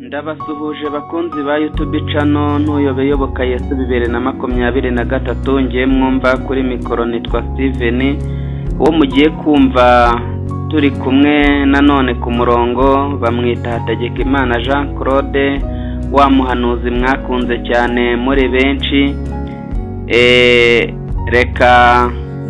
Ndabasuhuje bakunzi ba YouTube channel ntuyobeyoboka Yesu 2023 ngiye mwumva kuri mikoro nitwa Steven uwo mugiye kumva turi kumwe nanone ku murongo bamwita Hategekimana Jean Claude wa muhanuzi mwakunze cyane muri benshi reka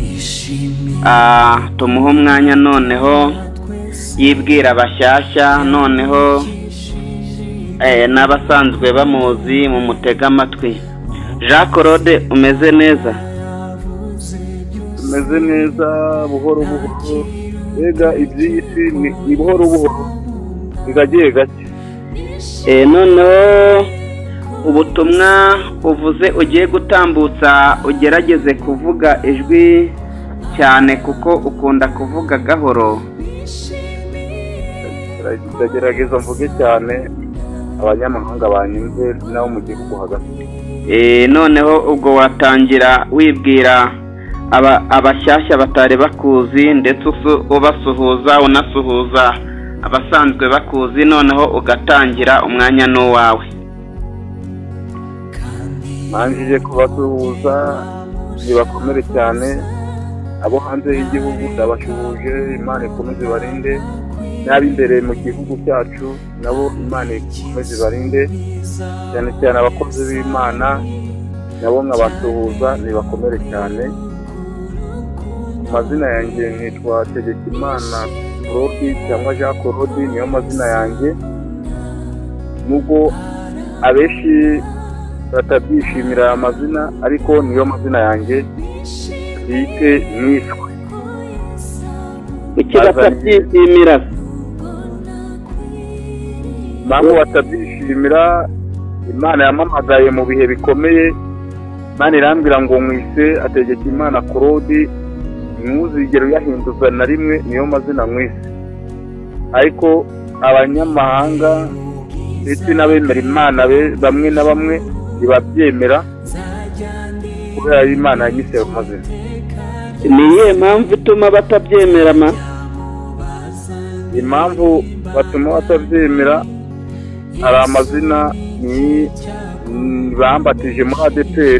tumuhe umwanya noneho yibwira abashyashya noneho n'abasanzwe bamuzi mu mutega amatwi. Jean Claude umeze neza? Umeze neza buhoro buhoro, ega iby'isi ni buhoro buhoro bigagiye gake. Noneho ubutumwa uvuze ugiye gutambutsa ugerageze kuvuga ijwi cyane kuko ukunda kuvuga gahoro. Ndagerageza mvuge cyane abanyamahanga banyumve nawo mu gihugu hagati. Noneho ubwo watangira wibwira abashyashya batari bakuzi ndetse ubasuhuza unasuhuza abasanzwe bakuzi, noneho ugatangira umwanya n'uwawe. Manjije kubasuhuza nibakomere cyane, abo hanze y'igihugu ndabashuhuje, Imana ikomeze barinde, n'ab'imbere mu gihugu cyacu nabo Imana ikomeze barinde, cyane cyane abakozi b'Imana nabo nkabasuhuza nibakomere cyane. Amazina yanjye nitwa Hategekimana Claude cyangwa Jean Claude niyo mazina yanjye, nubwo abenshi batabyishimira amazina ariko niyo mazina yanjye bwite niswe. Iki batabyishimira? Mpamvu batabyishimira, Imana yamamagaye mu bihe bikomeye, Imana irambwira ngo mwise Hategekimana Claude, ntuzigere uyahinduza na rimwe, niyo mazina mwise. Ariko abanyamahanga ndetse n'abemera Imana bamwe na bamwe ntibabyemera kubera Imana yanyise ayo mazina. Ni iyihe mpamvu ituma batabyemera ma? Impamvu batuma batabyemera, hari amazina bambatije muri ADPR,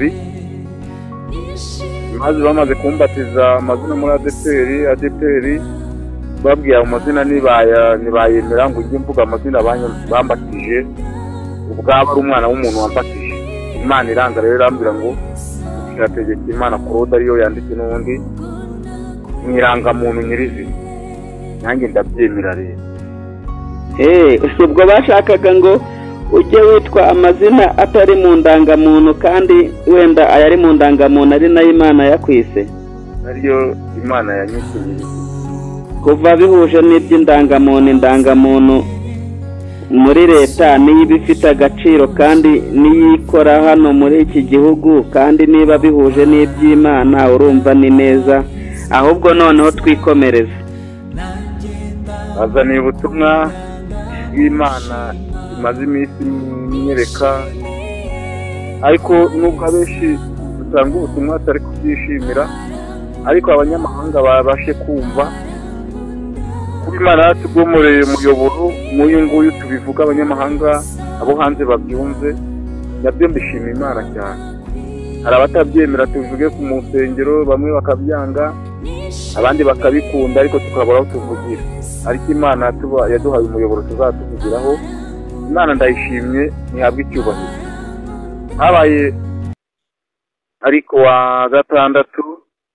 maze bamaze kumbatiza amazina muri ADPR babwiye amazina nibayemera ngo ujye mvuga amazina bambatije ubwabo ari umwana w'umuntu wambatije. Imana iranga rero irambwira ngo Hategekimana Claude ariyo yanditse n'ubundi mwirangamuntu nyirizina, nanjye ndabyemera rero. Ubwo bashakaga ngo ujye witwa amazina atari mu ndangamuntu kandi wenda ayari mu ndangamuntu ari nayo Imana yakwise? Ariyo Imana yanyise. Kuva bihuje n'iby'indangamuntu, indangamuntu muri leta niyo iba ifite agaciro kandi niyo ikora hano muri iki gihugu, kandi niba bihuje n'iby'Imana urumva ni neza. Ahubwo noneho twikomereze. Azaniye ubutumwa bw'Imana imaze iminsi myereka, ariko nubwo abenshi dutanga ubutumwa atari kubyishimira, ariko abanyamahanga babashe kumva kuba Imana yatugomoreye umuyoboro nk'uyu nguyu tubivuga, abanyamahanga abo hanze babyumve, nabyo mbishima Imana cyane. Hari abatabyemera tuvuge ku musengero, bamwe bakabyanga abandi bakabikunda, ariko tukabura aho tuvugira. Ariko Imana yaduhaye umuyoboro tuzatuvugiraho. Imana ndayishimye, ntihabwe icyubahiro. Habaye ariko wa gatandatu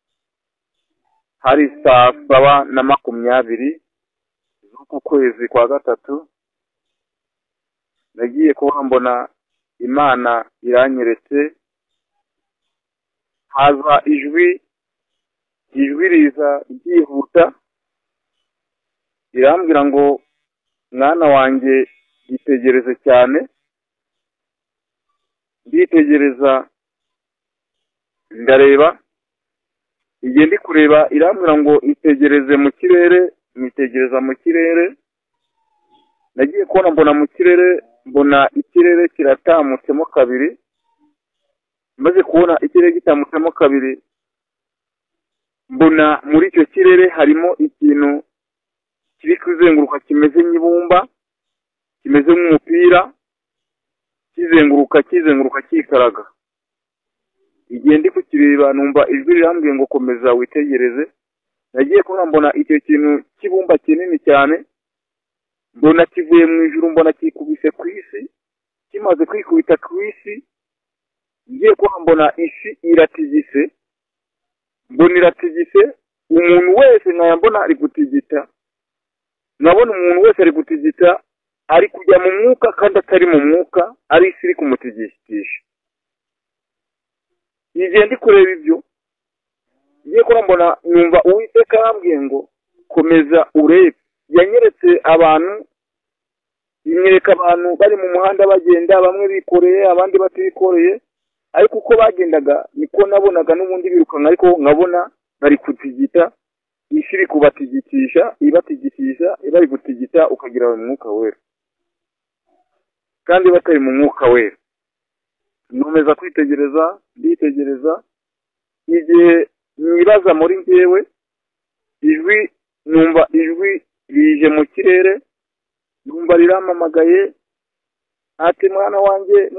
hari saa 7:20 z'uku kwezi kwa gatatu, nagiye kuba mbona Imana iranyeretse, haza ijwi riza ryihuta irambwira ngo mwana wanjye yitegereze cyane. Nditegereza ndareba, igihe ndi kureba irambwira ngo itegereze mu kirere, mwitegereza mu kirere. Nagiye kubona mbona mu kirere, mbona ikirere kiratamutsemo kabiri. Maze kubona ikirere gitamutsemo kabiri, mbona muri icyo kirere harimo ikintu kiri kuzenguruka kimeze nk'ibumba, kimeze nk'umupira kizenguruka kikaraga. Igihe ndi kukireba numva ijwi rirambwiye ngo komeza witegereze. Nagiye kubona mbona icyo kintu kibumba kinini cyane, mbona kivuye mu ijuru, mbona kikubise ku isi. Kimaze kwikubita ku isi, ngiye kubona mbona isi iratigise, mbona iratigise. Umuntu wese nkayambona ari gutigita, nkabona umuntu wese ari gutigita, ari kujya mu mwuka kandi atari mu mwuka, ari isi iri kumutigisha. Igihe ndi kureba ibyo, ngiye kubona mbona numva Uwiteka arambwiye ngo komeza urebe. Yanyeretse abantu, yanyereka abantu bari mu muhanda bagenda, bamwe bikoreye abandi batikoreye, ariko uko bagendaga niko nabonaga n'ubundi birukanka, ariko nkabona bari kutigita, isi iri kubatigitisha, ibari gutigita ukagira mu mwuka wera, kandi batari mu mwuka wera. Nkomeza kwitegereza, nditegereza. Igihe nibaza muri njyewe, numva ijwi rije mu kirere, numva riramamagaye, ati mwana wanjye,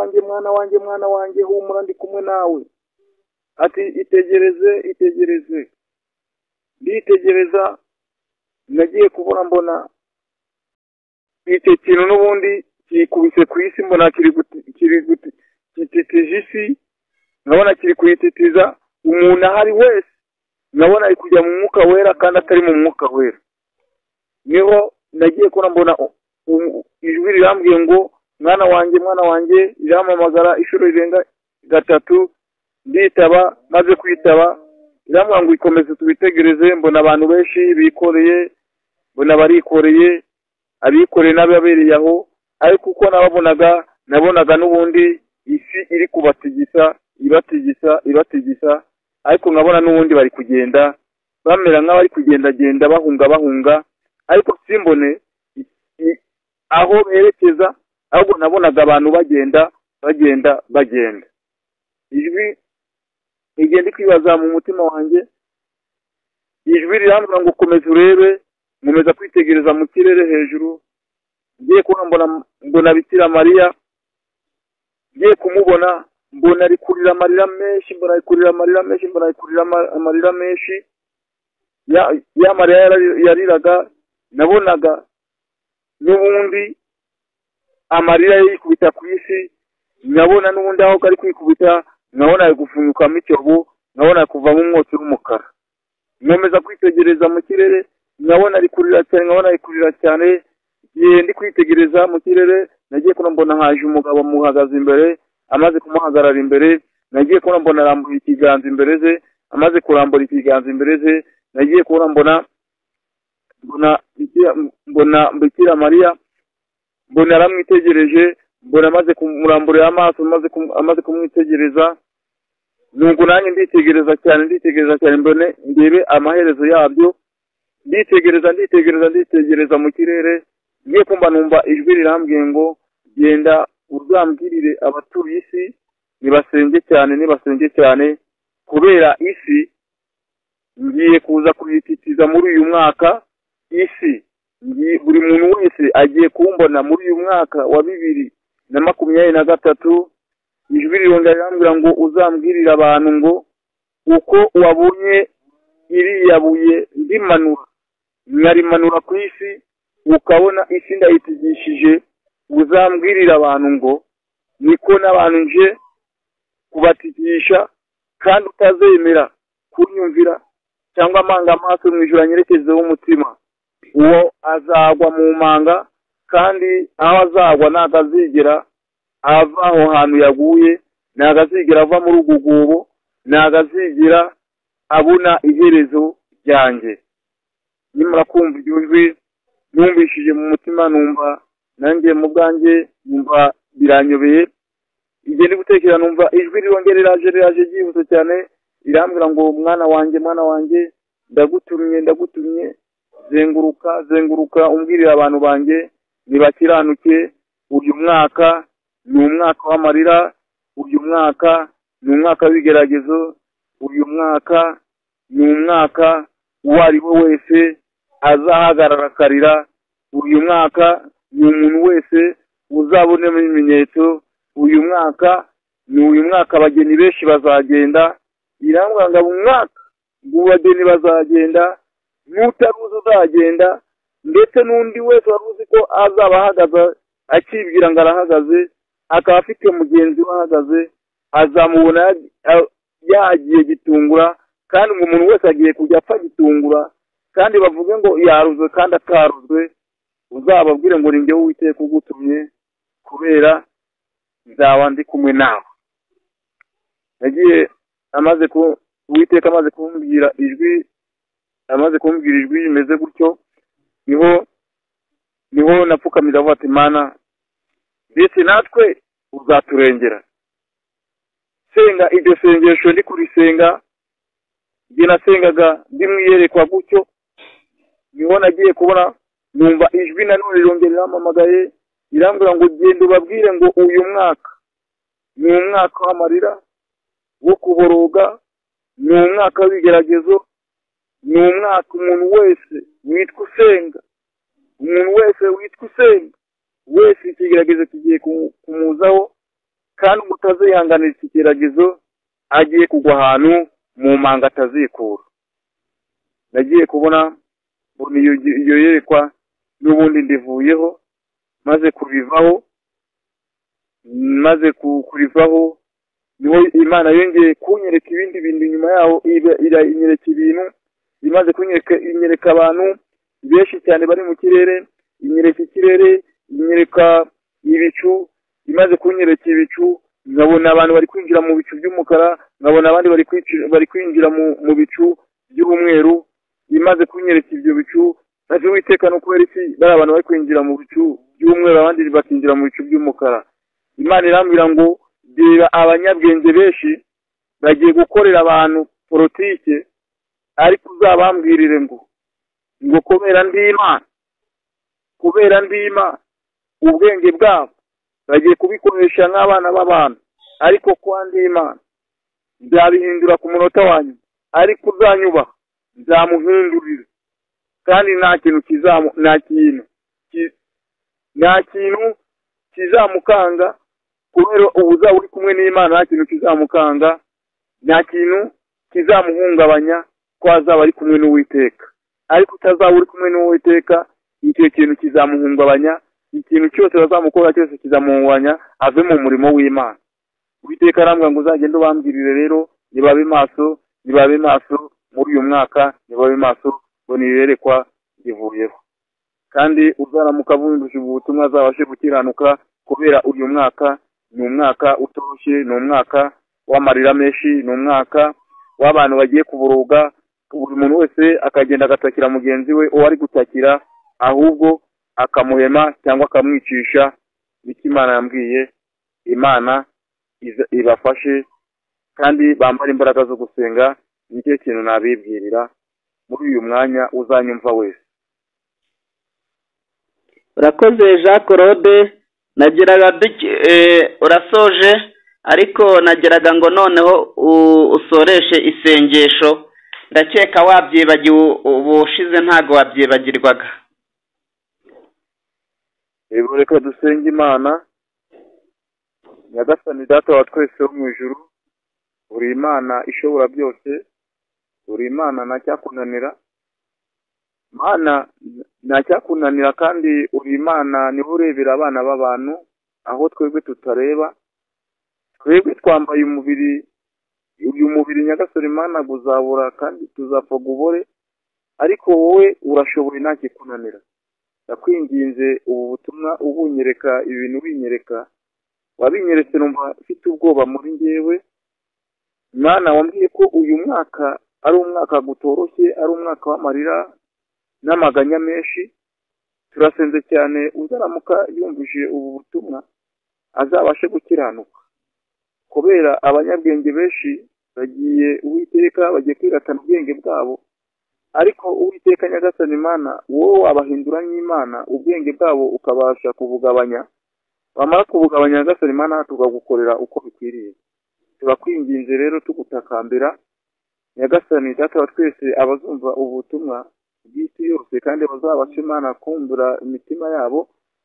humura ndi kumwe nawe. Ati itegereze. Nditegereza, nagiye kubona mbona icyo kintu n'ubundi kikubise ku isi, mbona kititije isi, nkabona kiri kuyititiza. Umuntu ahari wese nkabona ari kujya mu mwuka wera kandi atari mu mwuka wera. Niho nagiye kubona mbona ijwi rirambwiye ngo mwana wanjye, riramamagara inshuro irenga 3. Nditaba, maze kwitaba, irambwira ngo ikomeze tubitegereze. Mbona abantu benshi bikoreye, mbona barikoreye, abikoreye n'ababereye aho, ariko uko nabonaga n'ubundi isi iri kubatigisa, ibatigisa, ariko nkabona n'ubundi bari kugenda bamera nk'abari kugendagenda bahunga, ariko simbone aho berekeza, ahubwo nabonaga abantu bagenda. Ijwi igenda kwibaza mu mutima wanjye, ijwi rirambwira ngo komeza urebe. Nkomeza kwitegereza mu kirere hejuru, ngiye kubona mbona Bikira Mariya. Ngiye kumubona mbona ari kurira amarira menshi, amarira menshi. Ya Mariya yariraga, nabonaga n'ubundi amarira yikubita ku isi, nkabona n'ubundi aho kari kwikubita, nkabona ari gufunyukamo icyobo, nkabona kuvamo umwotsi w'umukara. Nkomeza kwitegereza mu kirere, nkabona ari kurira cyane. Igihe ndi kwitegereza mu kirere, nagiye kubona mbona haje umugabo amuhagaze imbere. Amaze kumuhagarara imbere, nagiye kubona mbona arambuye ikiganza imbere ze. Amaze kurambura ikiganza imbere ze, nagiye kubona mbona Bikira Mariya. Mbona aramwitegereje, mbona amaze kumuramburira amaso, amaze kumwitegereza. Nubwo nanjye nditegereza cyane mbone ndebe amaherezo yabyo. Nditegereza mu kirere. Ngiye kumva numva ijwi rirambwiye ngo genda uzambwirire abatuye isi nibasenge cyane, kubera isi ngiye kuza kuyititiza muri uyu mwaka. Isi buri muntu wese agiye kumbona muri uyu mwaka wa 2023. Ijwi rirambwira ngo uzambwirire abantu ngo uko wabonye iriya buye nkarimanura ku isi, ukabona isi ndayitigishije, uzambwirira abantu ngo niko n'abantu nje kubatigisha, kandi utazemera kunyumvira cyangwa amanga amaso mu ijuru anyerekezeho umutima, uwo azagwa mu manga, kandi aho azagwa nagazigera ava aho hantu yaguye, nagazigera ava muri ugugubo, nagazigera abona iherezo ryanjye. Nimara kumva iryo jwi, numvishije mu mutima, numva nanjye mu bwanjye numva biranyobeye. Igihe ndi gutekereza numva ijwi rirongera riraje ryihuse cyane, irambwira ngo mwana wanjye, ndagutumye, zenguruka umbwirira abantu banjye nibakiranuke. Uyu mwaka ni umwaka w'amarira, uyu mwaka ni umwaka w'ibigeragezo, uyu mwaka ni umwaka uwo ari we wese azahagarara akarira, uyu mwaka ni umuntu wese uzabonemo ibimenyetso. Uyu mwaka ni uyu mwaka abageni benshi bazagenda, irambwira ngo umwaka ngo abageni bazagenda, n'utaruzi uzagenda, ndetse n'undi wese wari uzi ko azaba ahagaze akibwira ngo arahagaze, akaba afite mugenzi we ahagaze, azamubona yagiye gitungura, kandi ngo umuntu wese agiye kujya apfa gitungura, kandi bavuge ngo yaruzwe kandi ataruzwe, uzababwire ngo ni njye Uwiteka ugutumye, kubera nzaba ndi kumwe nawe. Nagiye Uwiteka amaze kumbwira ijwi rimeze gutyo, niho napfukamira avuga ati Mana, ndetse natwe uzaturengera. Senga iryo sengesho ndi kurisenga, njye nasengaga ndi mwiyerekwa gutyo, niho nagiye kubona numva ijwi nanone rirongera riramamagaye, irambwira ngo genda ubabwire ngo uyu mwaka ni umwaka w'amarira, wo kuboroga, ni umwaka w'ibigeragezo, ni umwaka umuntu wese witwa usenga, wese ikigeragezo kigiye kumuzaho, kandi utazihanganira ikigeragezo agiye kugwa ahantu mu manga atazikura. Nagiye kubona iyo yerekwa n'ubundi ndivuyeho, maze kurivaho niho Imana yongeye kunyereka ibindi bintu nyuma yaho, iranyereka ibintu, imaze kunyereka abantu benshi cyane bari mu kirere, inyereka ikirere, inyereka ibicu, imaze kunyereka ibicu, nkabona abantu bari kwinjira mu bicu by'umukara, nkabona abandi bari kwinjira mu bicu by'umweru, imaze kunyereka ibyo bicu, maze Uwiteka no kubera iki bari abantu bari kwinjira mu bicu by'umweru abandi bakinjira mu bicu by'umukara. Imana irambwira ngo reba abanyabwenge benshi bagiye gukorera abantu politike, ariko uzabambwirire ngo kubera ndi Imana, ubwenge bwabo bagiye kubikoresha nk'abana b'abantu, ariko kwa ndi Imana nzabihindura ku munota wanyu, ariko uzanyubaha nzamuhindurira, kandi nta kintu kizamukanga, kubera ubu uzaba uri kumwe n'Imana, nta kintu kizamukanga, nta kintu kizamuhungabanya, ko azaba ari kumwe n'Uwiteka. Ariko utazaba uri kumwe n'Uwiteka, icyo kintu kizamuhungabanya, ikintu cyose bazamukora cyose kizamuhungabanya, ave mu murimo w'Imana. Uwiteka arambwira ngo uzagende ubambwirire rero, nibabe maso muri uyu mwaka, nibabe maso ngo niyerekwa rivuyeho, kandi uzaramuka avunjije ubutumwa azabashe gukiranuka, kubera uyu mwaka ni umwaka utoroshye, ni umwaka w'amarira menshi, ni umwaka w'abantu bagiye kuboroga, buri muntu wese akagenda agatakira mugenzi we uwo ari gutakira, ahubwo akamuhema cyangwa akamwicisha. Icyo Imana yambwiye, Imana ibafashe kandi bambara imbaraga zo gusenga, nicyo kintu nabibwirira muri uyu mwanya uzanyumva wese. Urakoze Jean Claude, nagiraga urasoje, ariko nagiraga ngo noneho usoreshe isengesho, ndakeka wabyibagiwe ubushize ntago wabyibagirwaga. Reka dusenge Imana. Nyagasani Data wa twese wo mu ijuru, uri Imana ishobora byose, uri Imana ntacyakunanira, Mana ntacyakunanira, kandi uri Imana niho urebera abana b'abantu aho twebwe tutareba. Twebwe twambaye uyu mubiri Nyagasani Imana guzabura kandi tuzapfa gubore, ariko wowe urashoboye ntakikunanira. Ndakwinginze ubu butumwa ubunyereka ibintu winyereka, wabinyeretse numva mfite ubwoba muri njyewe. Imana wambwiye ko uyu mwaka ari umwaka gutoroshye, ari umwaka w'amarira n'amaganya menshi. Turasenze cyane uzaramuka yumvise ubu butumwa azabashe gukiranuka, kubera abanyabwenge benshi bagiye Uwiteka bagiye kwiratana ubwenge bwabo, ariko Uwiteka Nyagasani Imana wowe wabahindura nk'Imana, ubwenge bwabo ukabasha kubugabanya. Wamara kubugabanya Nyagasani Imana tukagukorera uko bikwiriye. Turakwinginze rero tugutakambira Nyagasani Data wa twese, abazumva ubutumwa bw'isi yose kandi bazabasha Imana kumbura imitima yabo,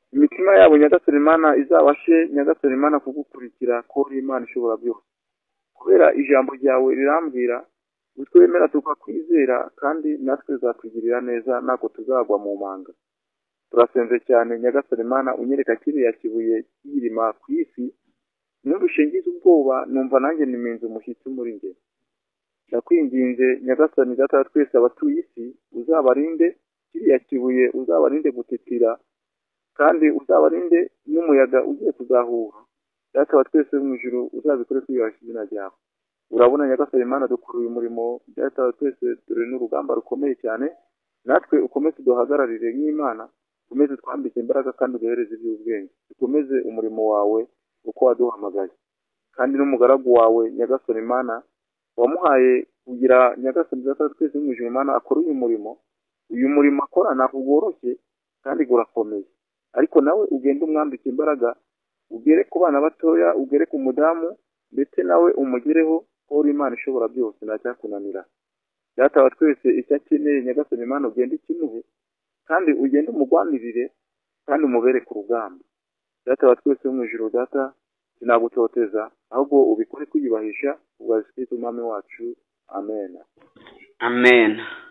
imitima yabo nyagasani Imana izabashe nyagasani Imana kugukurikira ko uri Imana ishobora byose, kubera ijambo ryawe rirambwira utwemera tukakwizera kandi natwe uzatugirira neza ntabwo tuzagwa mu manga. Turasenze cyane nyagasani Imana unyereka kiriya kibuye cy'irima ku isi, nubushengize ubwoba numva nanjye niminze umushyitsi muri njye. Ndakwinginze nyagasani data twese abatuye isi, uzabarinde kiriya kibuye, uzabarinde gutitira, kandi uzabarinde n'umuyaga ugiye kuzahura. Data wa twese mu ijuru uzabikore twiyubashye izina ryawe. Urabona nyagasani Imana dukora uyu murimo, data wa twese dore n'urugamba rukomeye cyane, natwe ukomeze duhagararire nk'Imana, ukomeze twambike imbaraga kandi uduhereze iby'ubwenge, dukomeze umurimo wawe uko waduhamagaye. Kandi n'umugaragu wawe nyagasani Imana wamuhaye kugira nyagasani data wa twese mu ijuru Imana akora uyu murimo akora ntabwo woroshye kandi urakomeye, ariko nawe ugende umwambike imbaraga, ugere ku bana batoya, ugere ku mudamu, ndetse nawe umugereho ko uri Imana ishobora byose ntacyakunanira. Data wa twese icyo akeneye nyagasani Imana ugende ikimuhe, kandi ugende umugwanirire kandi umubere ku rugamba. Data wa twese mu ijuru data, sinagutoteza ahubwo ubikore kwiyubahisha ubwa Kristo umwami wacu. Amen. Amen.